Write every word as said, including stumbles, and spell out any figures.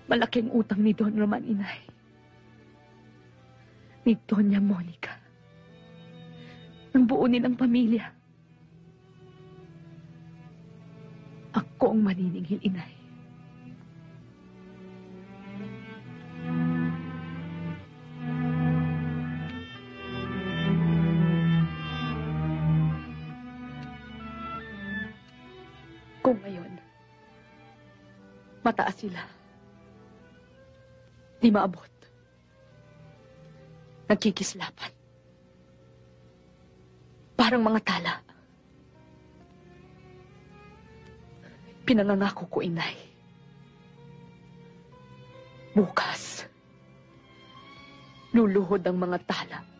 Malaking utang ni Don Roman, inay. Ni Doña Monica. Ng buo nilang pamilya. Ako ang maniningil, inay. Kung ngayon, mataas sila. Di maabot. Nagkikislapan. Parang mga tala. Pinangangako ko, inay. Bukas, luluhod ang mga tala